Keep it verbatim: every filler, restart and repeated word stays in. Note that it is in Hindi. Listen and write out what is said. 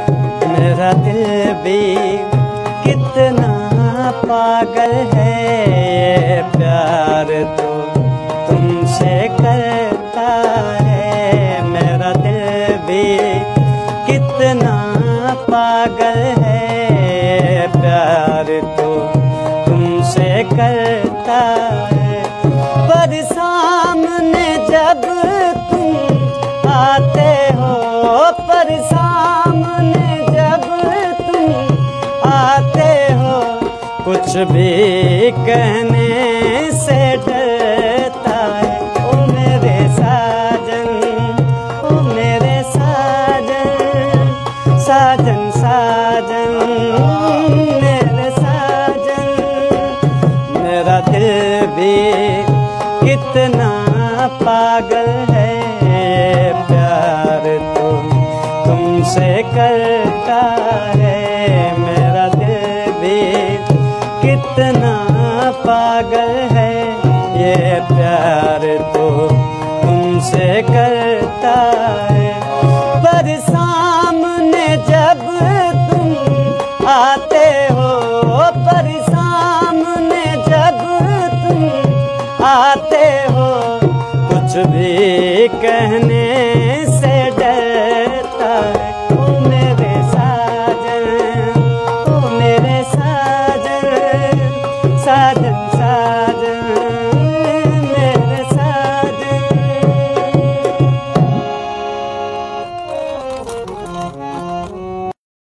मेरा दिल भी कितना पागल है, ये प्यार तो तुमसे करता है। मेरा दिल भी कितना पागल है, ये प्यार तो तुमसे करता है। पर सामने जब तुम आते हो, पर सामने जब तुम आते हो, कुछ भी कहने से डरता है। ओ मेरे साजन, ओ मेरे साजन, साजन साजन मेरे साजन। मेरा दिल भी कितना पागल है, प्यार तो तुमसे करता है। मेरा दिल भी कितना पागल है, ये प्यार तो तुमसे करता है। पर सामने जब तुम आते हो, पर सामने जब तुम आते हो, कुछ भी कहने